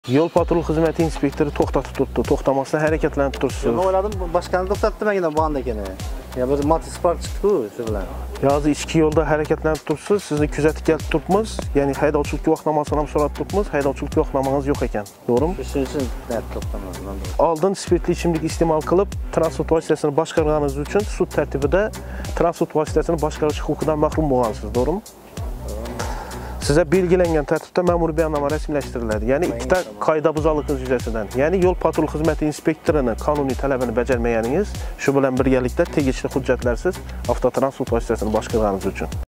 Yol patrul xizmati inspektori to'xtatib turibdi. To'xtamasdan harakatlanib turibsiz. Men o'yladim, boshqani to'xtatdim men bu anda ekan. Ya bir motosport chiqdi-ku shu bilan. Hozir ichki yo'lda harakatlanib turibsiz. Sizni kuzatib kelib turibmiz. Ya'ni haydovchilik guvohnomasini ham so'rab turibmiz. Haydovchilik guvohnomangiz yo'q ekan. To'g'rimi? Shuning uchun to'xtamadim. Oldin spirtli ichimlik iste'mol qilib, transport vositasini boshqarganingiz uchun sud tartibida transport vositasini boshqarish huquqidan mahrum bo'lgansiz, to'g'rimi? Size belgilangan tartibda ma'muriy bayonnoma rasmiylashtiriladi. Ya'ni ikkita qoida buzarligingiz yuzasidan. Ya'ni yo'l patrul xizmati inspektorining qonuniy talabini bajarmaganingiz, shu bilan birgalikda tegishli hujjatlarsiz avtotransport vositasini boshqarganingiz uchun.